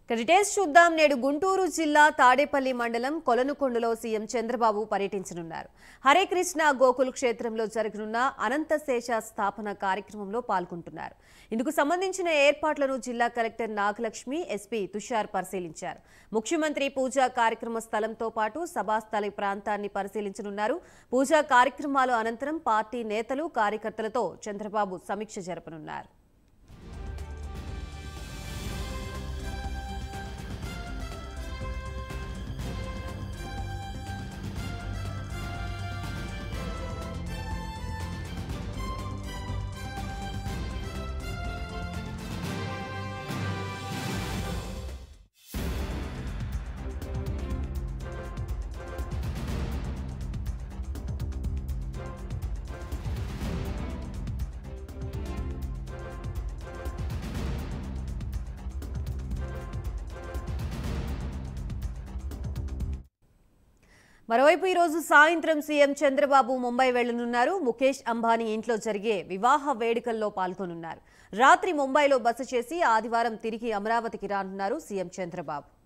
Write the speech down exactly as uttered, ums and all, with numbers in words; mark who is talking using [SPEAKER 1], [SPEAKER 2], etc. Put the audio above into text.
[SPEAKER 1] Details చూద్దాం. నేడు గుంటూరు జిల్లా తాడేపల్లి మండలం కొలనుకొండలో సీఎం చంద్రబాబు పర్యటించనున్నారు. హరే కృష్ణ గోకుల్ క్షేత్రంలో జరగనున్న అనంతశేష స్థాపన కార్యక్రమంలో పాల్గొంటున్నారు. ఇందుకు సంబంధించిన ఏర్పాట్లను జిల్లా కలెక్టర్ నాగలక్ష్మి, ఎస్పీ తుషార్ పరిశీలించారు. ముఖ్యమంత్రి పూజా కార్యక్రమ స్థలంతో పాటు సభాస్థలి ప్రాంతాన్ని పరిశీలించనున్నారు. పూజా కార్యక్రమాల అనంతరం పార్టీ నేతలు, కార్యకర్తలతో చంద్రబాబు సమీక్ష జరపనున్నారు. మరోవైపు ఈ రోజు సాయంత్రం సీఎం చంద్రబాబు ముంబై వెళ్లనున్నారు. ముఖేష్ అంబానీ ఇంట్లో జరిగే వివాహ వేడుకల్లో పాల్గొనున్నారు. రాత్రి ముంబైలో బస చేసి ఆదివారం తిరిగి అమరావతికి రానున్నారు సీఎం చంద్రబాబు.